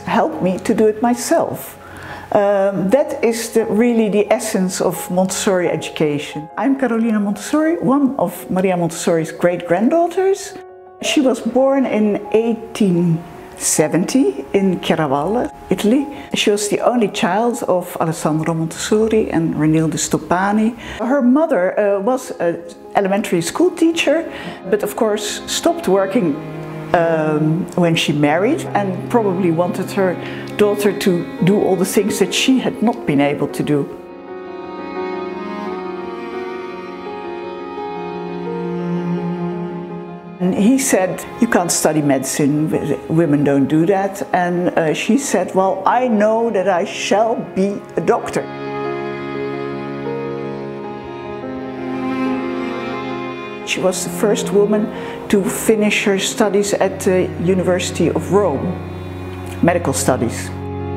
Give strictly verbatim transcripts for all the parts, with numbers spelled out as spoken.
helped me to do it myself. Um, that is the, really the essence of Montessori education. I'm Carolina Montessori, one of Maria Montessori's great-granddaughters. She was born in eighteen seventy in Chiaravalle, Italy. She was the only child of Alessandro Montessori and Renilde Stoppani. Her mother uh, was an elementary school teacher, but of course stopped working um, when she married and probably wanted her daughter to do all the things that she had not been able to do. And he said, you can't study medicine, women don't do that. And uh, she said, well, I know that I shall be a doctor. She was the first woman to finish her studies at the University of Rome, medical studies.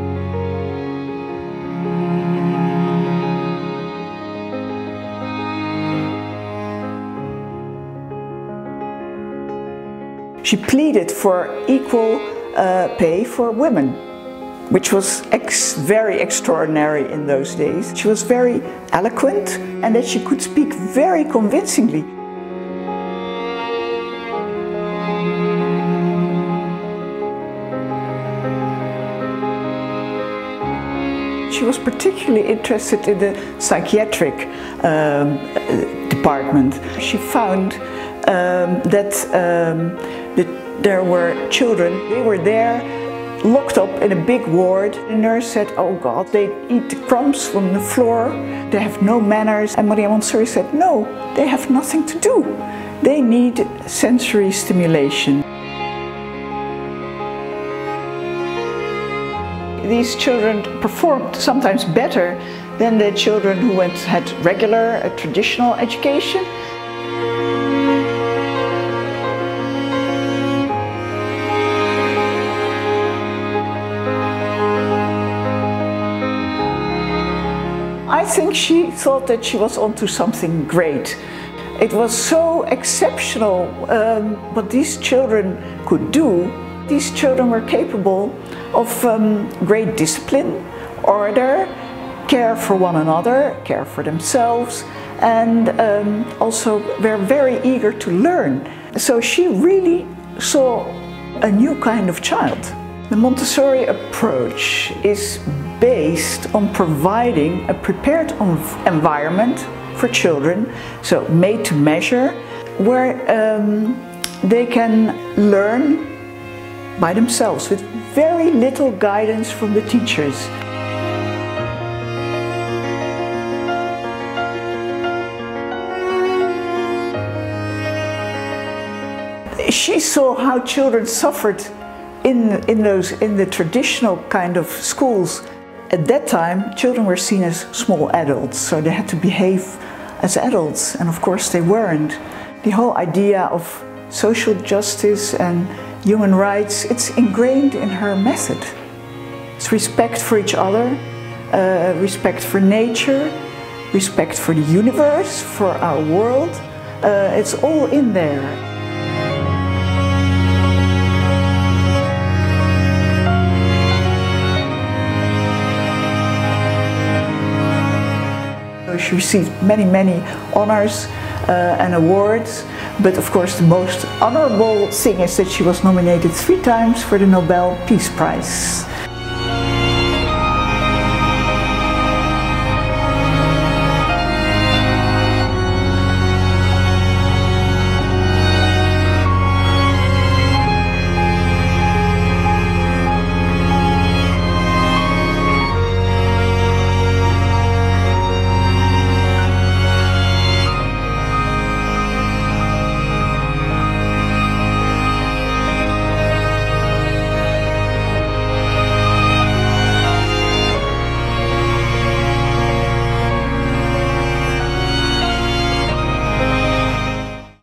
She pleaded for equal uh, pay for women, which was ex very extraordinary in those days. She was very eloquent and that she could speak very convincingly. She was particularly interested in the psychiatric um, department. She found um, that um, the, there were children, they were there locked up in a big ward. The nurse said, oh God, they eat the crumbs from the floor, they have no manners. And Maria Montessori said, no, they have nothing to do. They need sensory stimulation. These children performed sometimes better than the children who went, had regular, uh, traditional education. I think she thought that she was onto something great. It was so exceptional um, what these children could do. These children were capable of um, great discipline, order, care for one another, care for themselves, and um, also were very eager to learn. So she really saw a new kind of child. The Montessori approach is based on providing a prepared environment for children, so made to measure, where um, they can learn by themselves with very little guidance from the teachers. She saw how children suffered in, in, those, in the traditional kind of schools. At that time, children were seen as small adults, so they had to behave as adults, and of course they weren't. The whole idea of social justice and human rights, it's ingrained in her method. It's respect for each other, uh, respect for nature, respect for the universe, for our world. Uh, it's all in there. She received many, many honors uh, and awards, but of course the most honorable thing is that she was nominated three times for the Nobel Peace Prize.